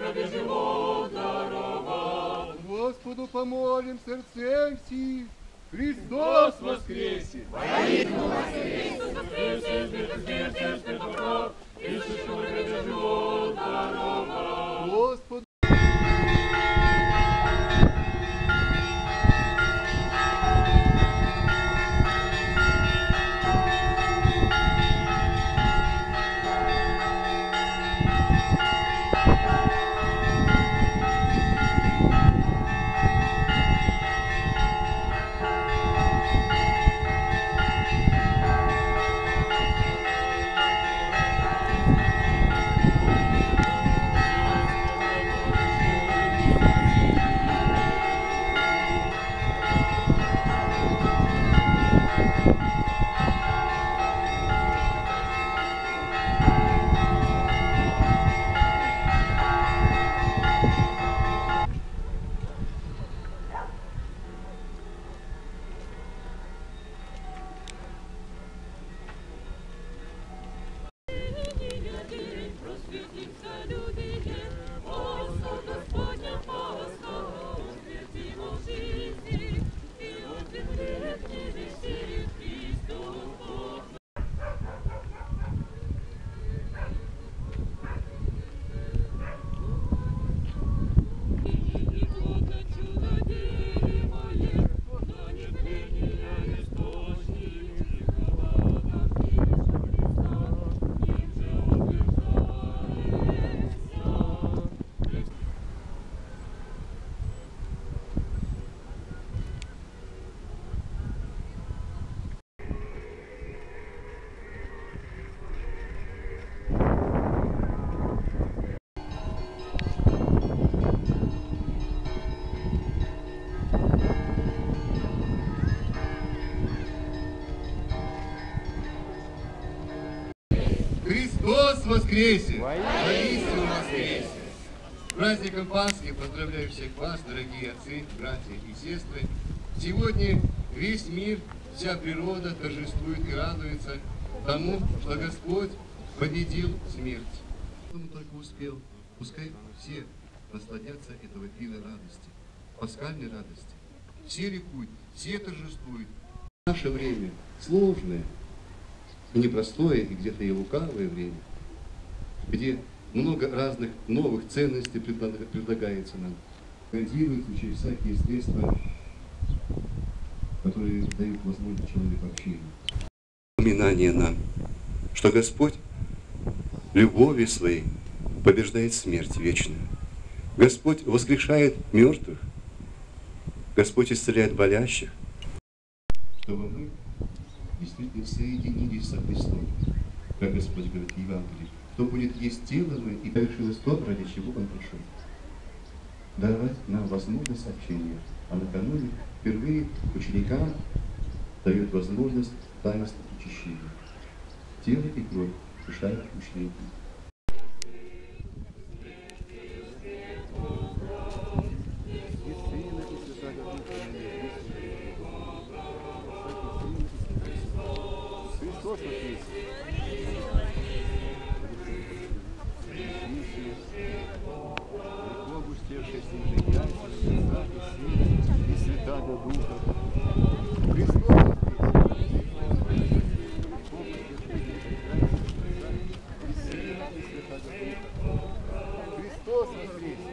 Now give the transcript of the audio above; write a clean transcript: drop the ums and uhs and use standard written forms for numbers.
гробе живот даровал. Господу помолим сердцем всех. Христос воскресе! Воистину воскресе! Христос воскресе! Избитый смерти, избитый прав, Иисусу в гробе живот даровал. Господу воскресе! Воистину воскресе! С праздником Пасхи поздравляю всех вас, дорогие отцы, братья и сестры. Сегодня весь мир, вся природа торжествует и радуется тому, что Господь победил смерть. Он только успел, пускай все насладятся этого пира радости, пасхальной радости. Все ликуют, все торжествуют. Наше время сложное, непростое и где-то и лукавое время, где много разных новых ценностей предлагается нам. Реагируется через всякие средства, которые дают возможность человеку общения. Напоминание нам, что Господь любовью своей побеждает смерть вечную. Господь воскрешает мертвых. Господь исцеляет болящих. Чтобы мы действительно соединились со Христом, как Господь говорит в Евангелии. Кто будет есть тело мое, и совершилось то, ради чего Он пришел. Давать нам возможность общения. А накануне впервые ученикам дает возможность таинства причащения. Тело и кровь решают ученики. Христос воскресе! Густевшая снежная яйца, и Святаго Духа. Христос воскресе! Христос воскресе!